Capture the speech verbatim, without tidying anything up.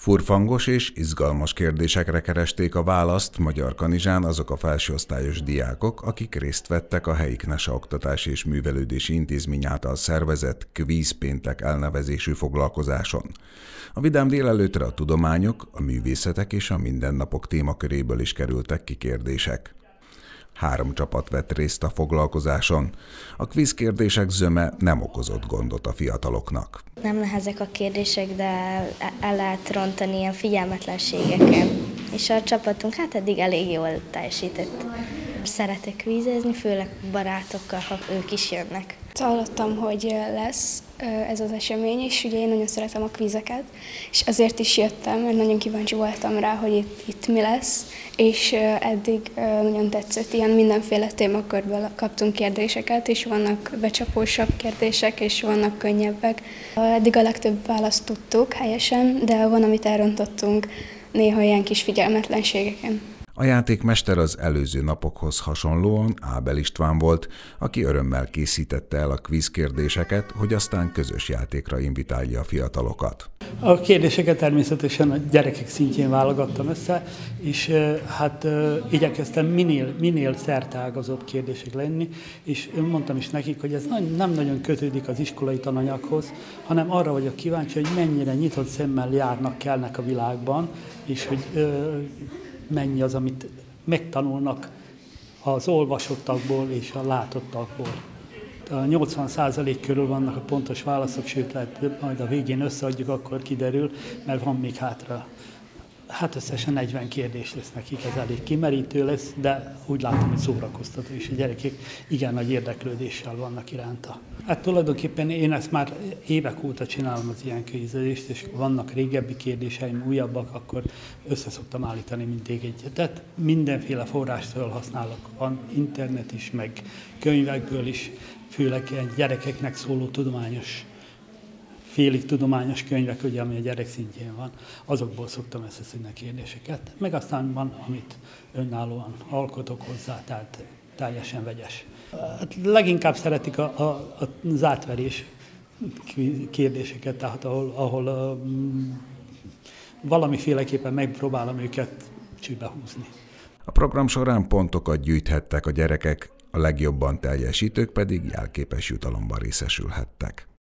Furfangos és izgalmas kérdésekre keresték a választ Magyar Kanizsán azok a felsőosztályos diákok, akik részt vettek a helyi Knesa Oktatási és Művelődési Intézmény által szervezett Kvízpéntek elnevezésű foglalkozáson. A vidám délelőttre a tudományok, a művészetek és a mindennapok témaköréből is kerültek ki kérdések. Három csapat vett részt a foglalkozáson. A kvízkérdések zöme nem okozott gondot a fiataloknak. Nem nehezek a kérdések, de el lehet rontani ilyen figyelmetlenségeken. És a csapatunk hát eddig elég jól teljesített. Szeretek kvízezni, főleg barátokkal, ha ők is jönnek. Hallottam, hogy lesz ez az esemény, és ugye én nagyon szeretem a kvízeket, és azért is jöttem, mert nagyon kíváncsi voltam rá, hogy itt, itt mi lesz, és eddig nagyon tetszett, ilyen mindenféle témakörből kaptunk kérdéseket, és vannak becsapósabb kérdések, és vannak könnyebbek. Eddig a legtöbb választ tudtuk helyesen, de van, amit elrontottunk néha ilyen kis figyelmetlenségeken. A játékmester az előző napokhoz hasonlóan Ábel István volt, aki örömmel készítette el a kvízkérdéseket, hogy aztán közös játékra invitálja a fiatalokat. A kérdéseket természetesen a gyerekek szintjén válogattam össze, és hát igyekeztem minél, minél szerteágazóbb kérdések lenni, és mondtam is nekik, hogy ez nem nagyon kötődik az iskolai tananyaghoz, hanem arra vagyok kíváncsi, hogy mennyire nyitott szemmel járnak, kelnek a világban, és hogy mennyi az, amit megtanulnak az olvasottakból és a látottakból. A nyolcvan százalék körül vannak a pontos válaszok, sőt, lehet, majd a végén összeadjuk, akkor kiderül, mert van még hátra. Hát összesen negyven kérdés lesz nekik, ez elég kimerítő lesz, de úgy látom, hogy szórakoztató, és a gyerekek igen nagy érdeklődéssel vannak iránta. Hát tulajdonképpen én ezt már évek óta csinálom az ilyen kvízelést, és vannak régebbi kérdéseim, újabbak, akkor össze szoktam állítani mindig egyet. Mindenféle forrást felhasználok, van internet is, meg könyvekből is, főleg gyerekeknek szóló tudományos félig tudományos könyvek, ugye, ami a gyerek szintjén van, azokból szoktam összeszedni a kérdéseket. Meg aztán van, amit önállóan alkotok hozzá, tehát teljesen vegyes. Hát leginkább szeretik a, a, az átverés kérdéseket, tehát ahol, ahol a, valamiféleképpen megpróbálom őket csőbe húzni. A program során pontokat gyűjthettek a gyerekek, a legjobban teljesítők pedig jelképes jutalomban részesülhettek.